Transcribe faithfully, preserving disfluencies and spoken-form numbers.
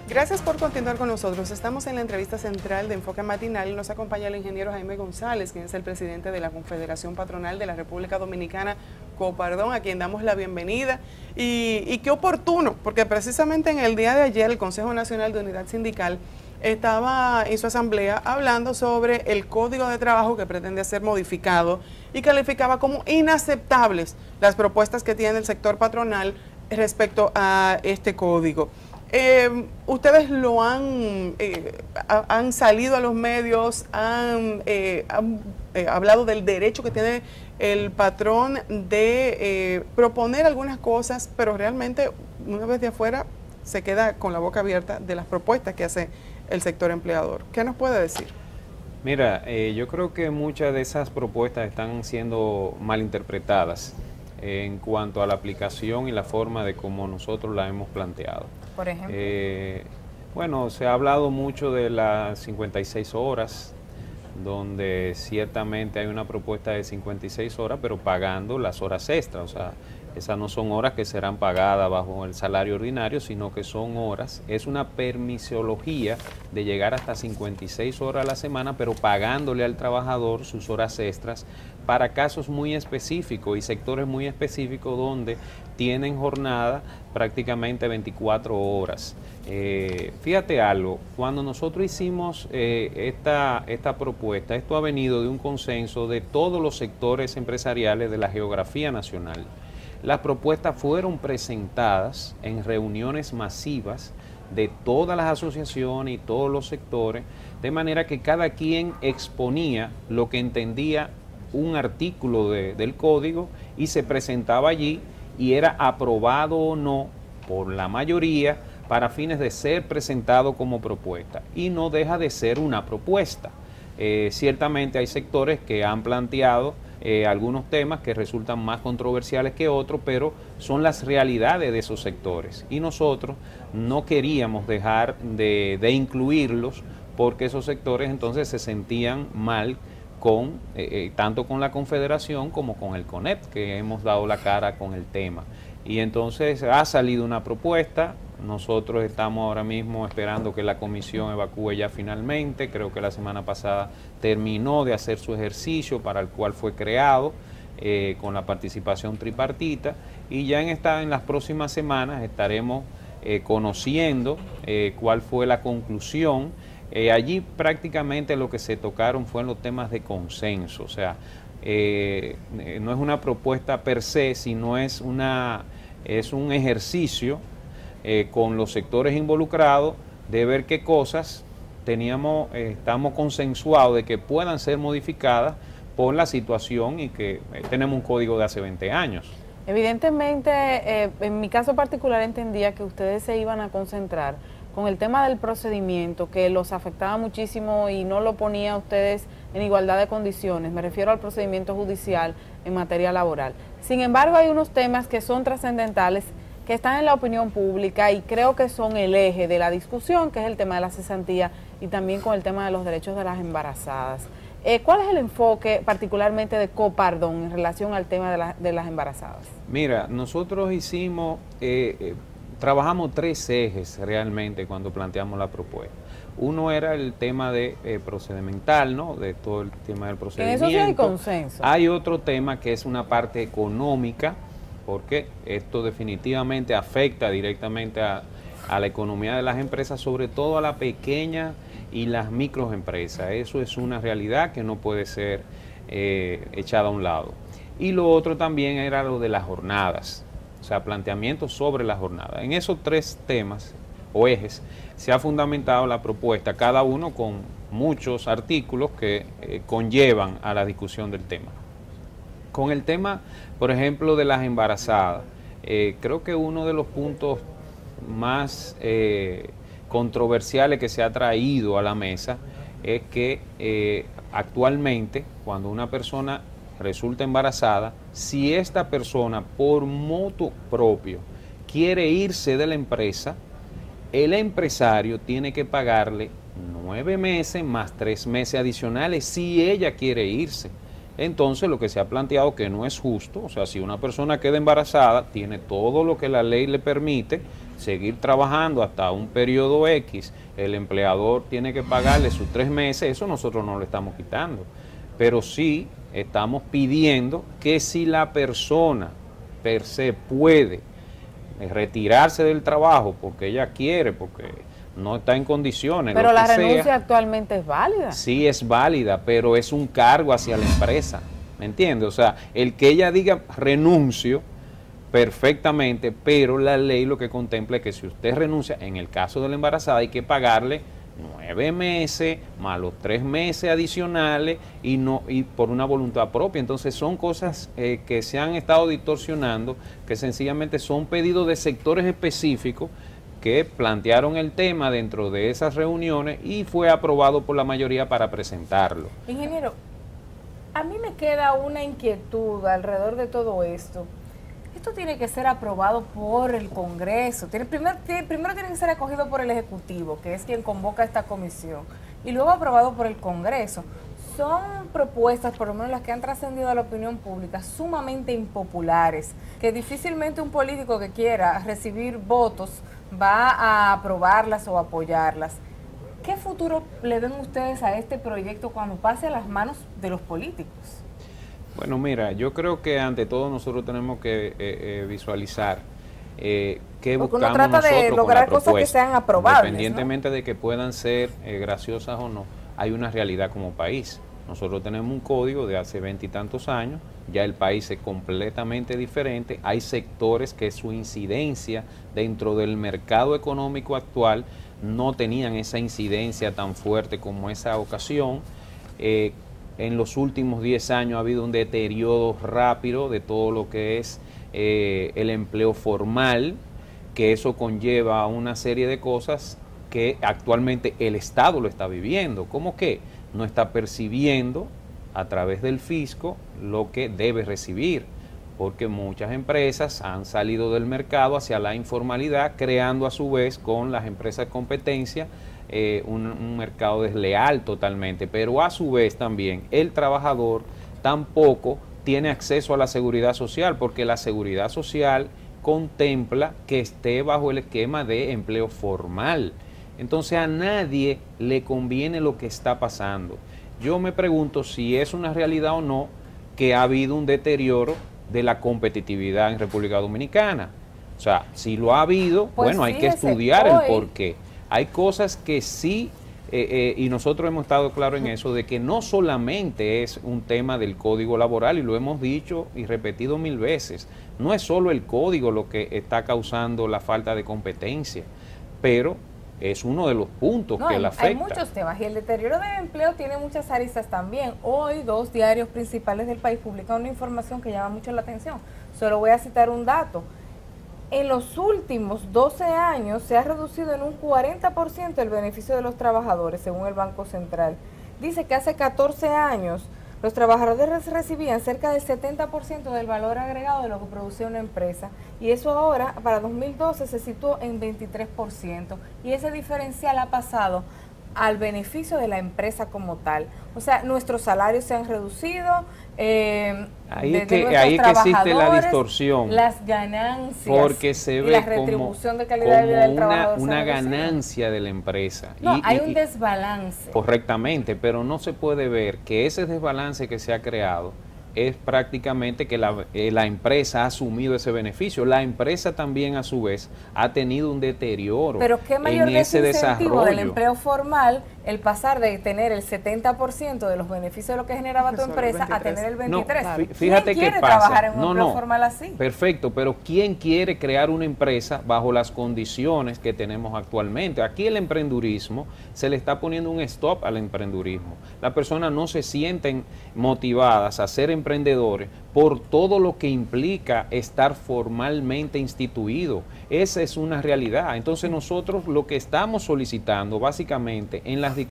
Gracias por continuar con nosotros. Estamos en la entrevista central de Enfoque Matinal y nos acompaña el ingeniero Jaime González, quien es el presidente de la Confederación Patronal de la República Dominicana, Copardón, a quien damos la bienvenida. Y, y qué oportuno, porque precisamente en el día de ayer el Consejo Nacional de Unidad Sindical estaba en su asamblea hablando sobre el Código de Trabajo que pretende ser modificado y calificaba como inaceptables las propuestas que tiene el sector patronal respecto a este código. Eh, ustedes lo han, eh, han salido a los medios, han, eh, han eh, hablado del derecho que tiene el patrón de eh, proponer algunas cosas, pero realmente una vez de afuera se queda con la boca abierta de las propuestas que hace el sector empleador. ¿Qué nos puede decir? Mira, eh, yo creo que muchas de esas propuestas están siendo malinterpretadas en cuanto a la aplicación y la forma de cómo nosotros la hemos planteado. Por ejemplo. Eh, bueno, se ha hablado mucho de las cincuenta y seis horas, donde ciertamente hay una propuesta de cincuenta y seis horas, pero pagando las horas extras. O sea, esas no son horas que serán pagadas bajo el salario ordinario, sino que son horas. Es una permisología de llegar hasta cincuenta y seis horas a la semana, pero pagándole al trabajador sus horas extras para casos muy específicos y sectores muy específicos donde tienen jornada prácticamente veinticuatro horas. Eh, fíjate algo, cuando nosotros hicimos eh, esta, esta propuesta, esto ha venido de un consenso de todos los sectores empresariales de la geografía nacional. Las propuestas fueron presentadas en reuniones masivas de todas las asociaciones y todos los sectores, de manera que cada quien exponía lo que entendía un artículo de, del código y se presentaba allí y era aprobado o no por la mayoría para fines de ser presentado como propuesta, y no deja de ser una propuesta. Eh, ciertamente hay sectores que han planteado eh, algunos temas que resultan más controversiales que otros, pero son las realidades de esos sectores y nosotros no queríamos dejar de, de incluirlos, porque esos sectores entonces se sentían mal con eh, eh, tanto con la Confederación como con el CONEP, que hemos dado la cara con el tema. Y entonces ha salido una propuesta. Nosotros estamos ahora mismo esperando que la comisión evacúe ya finalmente. Creo que la semana pasada terminó de hacer su ejercicio para el cual fue creado, eh, con la participación tripartita, y ya en, esta, en las próximas semanas estaremos eh, conociendo eh, cuál fue la conclusión. Eh, allí prácticamente lo que se tocaron fueron los temas de consenso, o sea, eh, no es una propuesta per se, sino es, una, es un ejercicio eh, con los sectores involucrados de ver qué cosas teníamos, eh, estamos consensuados de que puedan ser modificadas por la situación y que eh, tenemos un código de hace veinte años. Evidentemente, eh, en mi caso particular entendía que ustedes se iban a concentrar con el tema del procedimiento, que los afectaba muchísimo y no lo ponía a ustedes en igualdad de condiciones. Me refiero al procedimiento judicial en materia laboral. Sin embargo, hay unos temas que son trascendentales, que están en la opinión pública y creo que son el eje de la discusión, que es el tema de la cesantía y también con el tema de los derechos de las embarazadas. Eh, ¿Cuál es el enfoque particularmente de Copardón en relación al tema de, la, de las embarazadas? Mira, nosotros hicimos... Eh, eh, Trabajamos tres ejes realmente cuando planteamos la propuesta. Uno era el tema de eh, procedimental, ¿no? De todo el tema del procedimiento. En eso sí hay consenso. Hay otro tema que es una parte económica, porque esto definitivamente afecta directamente a, a la economía de las empresas, sobre todo a la pequeña y las microempresas. Eso es una realidad que no puede ser eh, echada a un lado. Y lo otro también era lo de las jornadas. O sea, planteamientos sobre la jornada. En esos tres temas o ejes se ha fundamentado la propuesta, cada uno con muchos artículos que eh, conllevan a la discusión del tema. Con el tema, por ejemplo, de las embarazadas, eh, creo que uno de los puntos más eh, controversiales que se ha traído a la mesa es que eh, actualmente, cuando una persona resulta embarazada, si esta persona por motu propio quiere irse de la empresa, el empresario tiene que pagarle nueve meses más tres meses adicionales si ella quiere irse. Entonces lo que se ha planteado que no es justo, o sea, si una persona queda embarazada, tiene todo lo que la ley le permite seguir trabajando hasta un periodo X, el empleador tiene que pagarle sus tres meses, eso nosotros no lo estamos quitando. Pero sí estamos pidiendo que si la persona per se puede retirarse del trabajo porque ella quiere, porque no está en condiciones. Pero la renuncia sea, actualmente es válida. Sí es válida, pero es un cargo hacia la empresa, ¿me entiendes? O sea, el que ella diga renuncio, perfectamente, pero la ley lo que contempla es que si usted renuncia, en el caso de la embarazada hay que pagarle nueve meses más los tres meses adicionales y no y por una voluntad propia. Entonces son cosas eh, que se han estado distorsionando, que sencillamente son pedidos de sectores específicos que plantearon el tema dentro de esas reuniones y fue aprobado por la mayoría para presentarlo. Ingeniero, a mí me queda una inquietud alrededor de todo esto. Esto tiene que ser aprobado por el Congreso, tiene, primero, tiene, primero tiene que ser acogido por el Ejecutivo, que es quien convoca esta comisión, y luego aprobado por el Congreso. Son propuestas, por lo menos las que han trascendido a la opinión pública, sumamente impopulares, que difícilmente un político que quiera recibir votos va a aprobarlas o apoyarlas. ¿Qué futuro le ven ustedes a este proyecto cuando pase a las manos de los políticos? Bueno, mira, yo creo que ante todo nosotros tenemos que eh, eh, visualizar eh, qué Porque buscamos uno trata nosotros de con lograr la cosas propuesta. que sean aprobables, Independientemente ¿no? de que puedan ser eh, graciosas o no, hay una realidad como país. Nosotros tenemos un código de hace veintitantos años, ya el país es completamente diferente, hay sectores que su incidencia dentro del mercado económico actual no tenían esa incidencia tan fuerte como esa ocasión. Eh, En los últimos diez años ha habido un deterioro rápido de todo lo que es eh, el empleo formal, que eso conlleva una serie de cosas que actualmente el Estado lo está viviendo, como que no está percibiendo a través del fisco lo que debe recibir, porque muchas empresas han salido del mercado hacia la informalidad, creando a su vez con las empresas de competencia Eh, un, un mercado desleal totalmente, pero a su vez también el trabajador tampoco tiene acceso a la seguridad social, porque la seguridad social contempla que esté bajo el esquema de empleo formal. Entonces a nadie le conviene lo que está pasando. Yo me pregunto si es una realidad o no que ha habido un deterioro de la competitividad en República Dominicana. O sea, si lo ha habido, pues bueno, hay que fíjese, estudiar hoy, el porqué. Hay cosas que sí, eh, eh, y nosotros hemos estado claros en eso, de que no solamente es un tema del código laboral, y lo hemos dicho y repetido mil veces, no es solo el código lo que está causando la falta de competencia, pero es uno de los puntos no, que hay, la afecta. hay muchos temas y el deterioro del empleo tiene muchas aristas también. Hoy dos diarios principales del país publican una información que llama mucho la atención. Solo voy a citar un dato. En los últimos doce años se ha reducido en un cuarenta por ciento el beneficio de los trabajadores, según el Banco Central. Dice que hace catorce años los trabajadores recibían cerca del setenta por ciento del valor agregado de lo que producía una empresa, y eso ahora, para dos mil doce, se situó en veintitrés por ciento, y ese diferencial ha pasado al beneficio de la empresa como tal. O sea, nuestros salarios se han reducido, eh, ahí de, es que, de ahí es que existe la trabajadores, distorsión, las ganancias porque se y ve la como, retribución de como calidad de vida del una, trabajador una se ha reducido. ganancia de la empresa. No, y, hay y, un y, desbalance. correctamente, pero no se puede ver que ese desbalance que se ha creado es prácticamente que la, eh, la empresa ha asumido ese beneficio. La empresa también a su vez ha tenido un deterioro Pero qué mayor en ese desincentivo desarrollo del empleo formal el pasar de tener el setenta por ciento de los beneficios de lo que generaba tu empresa a tener el veintitrés por ciento. No, fíjate ¿Quién quiere qué pasa. trabajar en un no, empleo no, formal así? Perfecto, pero ¿quién quiere crear una empresa bajo las condiciones que tenemos actualmente? Aquí el emprendurismo, se le está poniendo un stop al emprendurismo. Las personas no se sienten motivadas a ser emprendedores por todo lo que implica estar formalmente instituido. Esa es una realidad. Entonces nosotros lo que estamos solicitando básicamente en las